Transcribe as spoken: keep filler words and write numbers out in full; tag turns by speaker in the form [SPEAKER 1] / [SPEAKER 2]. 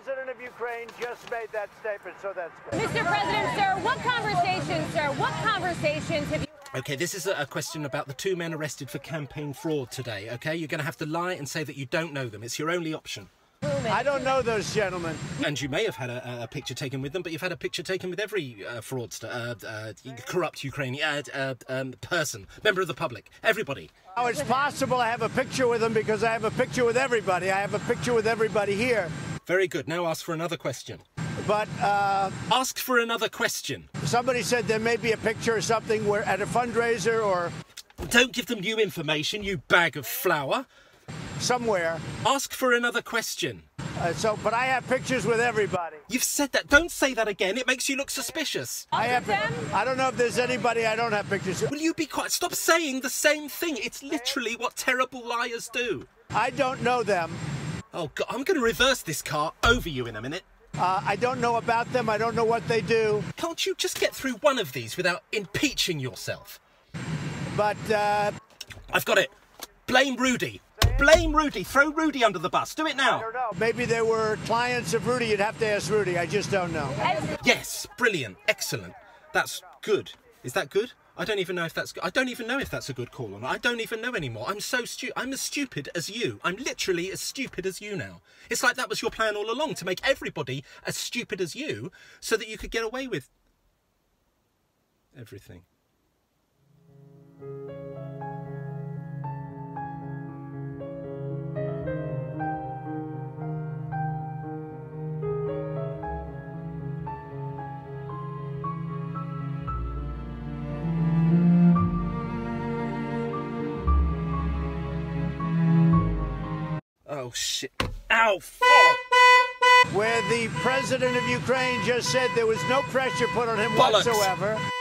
[SPEAKER 1] president of Ukraine just made that statement, so that's good.
[SPEAKER 2] Mister President, sir, what conversations, sir, what conversations have you...
[SPEAKER 3] Okay, this is a question about the two men arrested for campaign fraud today, okay? You're going to have to lie and say that you don't know them. It's your only option.
[SPEAKER 1] I don't know those gentlemen.
[SPEAKER 3] And you may have had a, a picture taken with them, but you've had a picture taken with every uh, fraudster, uh, uh, corrupt Ukrainian uh, uh, um, person, member of the public, everybody.
[SPEAKER 1] Oh, it's possible I have a picture with them because I have a picture with everybody. I have a picture with everybody here.
[SPEAKER 3] Very good. Now ask for another question.
[SPEAKER 1] But, uh...
[SPEAKER 3] Ask for another question.
[SPEAKER 1] Somebody said there may be a picture or something where at a fundraiser or...
[SPEAKER 3] Don't give them new information, you bag of flour.
[SPEAKER 1] Somewhere.
[SPEAKER 3] Ask for another question.
[SPEAKER 1] Uh, so, but I have pictures with everybody.
[SPEAKER 3] You've said that. Don't say that again. It makes you look suspicious.
[SPEAKER 1] I have. I don't know if there's anybody I don't have pictures with.
[SPEAKER 3] Will you be quiet? Stop saying the same thing. It's literally what terrible liars do.
[SPEAKER 1] I don't know them.
[SPEAKER 3] Oh, God, I'm going to reverse this car over you in a minute.
[SPEAKER 1] Uh, I don't know about them. I don't know what they do.
[SPEAKER 3] Can't you just get through one of these without impeaching yourself?
[SPEAKER 1] But, uh...
[SPEAKER 3] I've got it. Blame Rudy. Blame Rudy. Throw Rudy under the bus. Do it now.
[SPEAKER 1] I don't know. Maybe they were clients of Rudy. You'd have to ask Rudy. I just don't know.
[SPEAKER 3] Yes. Brilliant. Excellent. That's good. Is that good? I don't even know if that's good. I don't even know if that's a good call or not. I don't even know anymore. I'm so stupid. I'm as stupid as you. I'm literally as stupid as you now. It's like that was your plan all along, to make everybody as stupid as you so that you could get away with everything. Oh, shit. Ow, fuck!
[SPEAKER 1] Where the president of Ukraine just said there was no pressure put on him
[SPEAKER 3] Bollocks.
[SPEAKER 1] whatsoever.